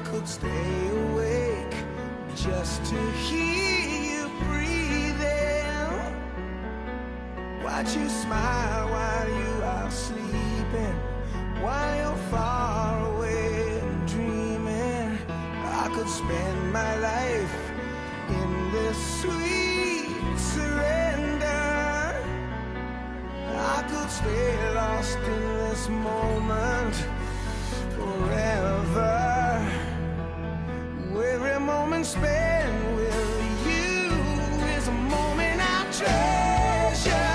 could stay awake just to hear you breathing. Watch you smile while you are sleeping, while you're far away and dreaming. I could spend my life in this sweet surrender. I could stay lost in this moment forever. Every moment spent with you is a moment I treasure.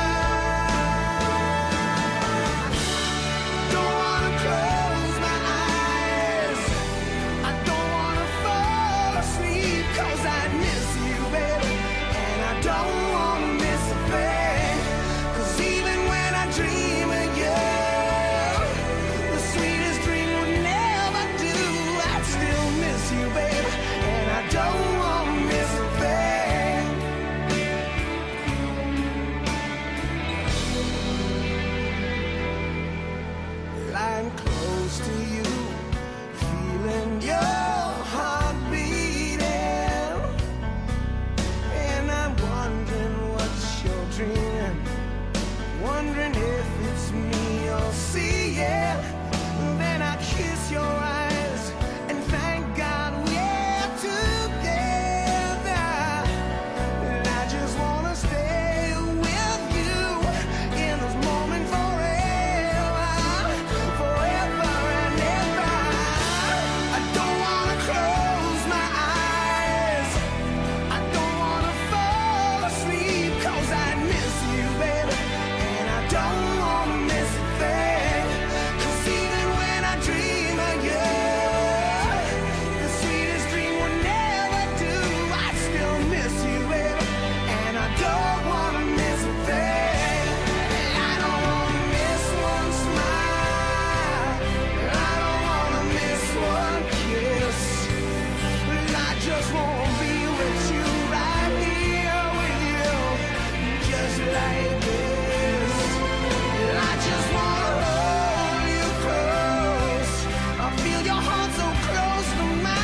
Don't wanna close my eyes, I don't wanna fall asleep, 'cause I miss you, baby, and I don't wanna miss a thing. 'Cause even when I dream of you, the sweetest dream would never do. I'd still miss you, baby, and I don't wanna miss a thing. Lying close to you, feeling your heart beating, and I'm wondering what you're dreaming, wondering if it's me you're seeing. Then I kiss your eyes and thank God we're together. And I just wanna stay with you in this moment forever, forever and ever. I don't wanna close my eyes, I don't wanna fall asleep, 'cause I miss you, baby, and I don't wanna miss a thing. 'Cause even when I dream of you, the sweetest dream would never do. I'd still miss you, baby, and I don't wanna miss a thing. I don't wanna miss one smile, I don't wanna miss one kiss. I just wanna be with you, right here with you, just like this. I just wanna hold you close, I feel your heart so close to mine.